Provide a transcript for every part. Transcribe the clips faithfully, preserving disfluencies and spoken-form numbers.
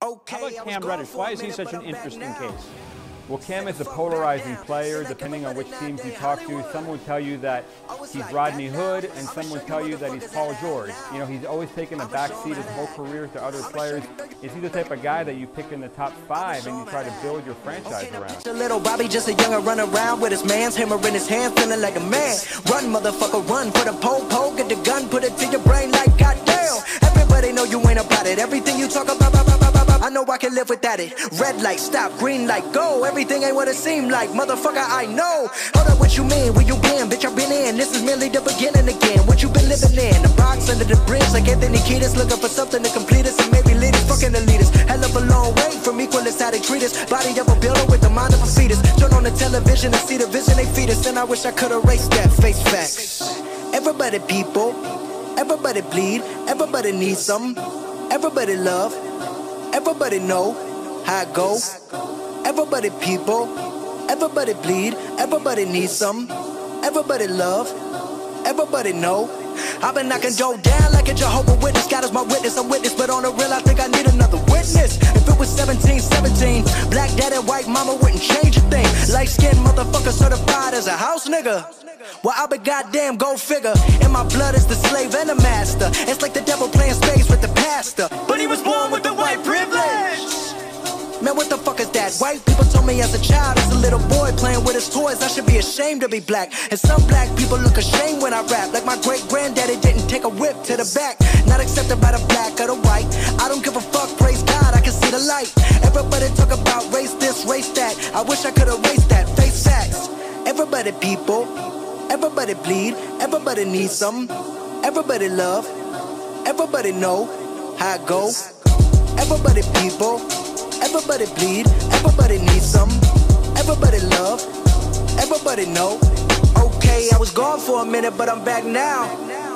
How about Cam Reddish? Why is he such an interesting case? Well, Cam is a polarizing player depending on which teams you talk to. Some would tell you that he's Rodney Hood, and some would tell you that he's Paul George. You know, he's always taken a back seat his whole career to other players. Is he the type of guy that you pick in the top five and you try to build your franchise around? Little Bobby, just a younger run around with his man's hammer in his hand, feeling like a man. Run, motherfucker, run. Put a pole, pole, get the gun, put it to your brain like goddamn. Everybody know you ain't about it. Everything you talk about, about, about, about, I know I can live without it. Red light, stop, green light, go. Everything ain't what it seemed like, motherfucker, I know. Hold up, what you mean? Where you been? Bitch, I've been in. This is merely the beginning again. What you been living in? The box under the bridge, like Anthony Kiedis, looking for something to complete us and maybe lead us. Fucking elitists, hell of a long way from equal as how they treat us. Body of a builder with the mind of a fetus. Turn on the television and see the vision they feed us, and I wish I could erase that. Face facts. Everybody people, everybody bleed, everybody needs some, everybody love, everybody know how it go. Everybody people, everybody bleed, everybody needs some, everybody love, everybody know. I've been knocking Joe down like a Jehovah's Witness. God is my witness, I'm witness, but on the real I think I need another witness. If it was seventeen seventeen, black dad and white mama wouldn't change a thing. Light skinned motherfucker certified as a house nigga. Well, I be goddamn, go figure. In my blood is the slave and the master. It's like the devil playing spades with the pastor, but he was born with the white privilege. Man, what the fuck is that? White people told me as a child, as a little boy playing with his toys, I should be ashamed to be black. And some black people look ashamed when I rap, like my great granddaddy didn't take a whip to the back. Not accepted by the black or the white. I don't give a fuck, praise God, I can see the light. Everybody talk about race this, race that. I wish I could erase that. Face facts. Everybody people, everybody bleed, everybody needs some, everybody love, everybody know how it go. Everybody people, everybody bleed, everybody needs some, everybody love, everybody know. Okay, I was gone for a minute, but I'm back now.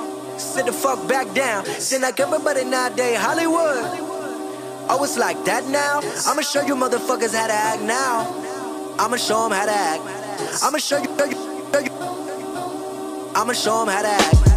Sit the fuck back down. Seem like everybody nowadays Hollywood. Oh, it's like that now? I'ma show you motherfuckers how to act now. I'ma show them how to act. I'ma show you, show you, show you. I'ma show them how to act.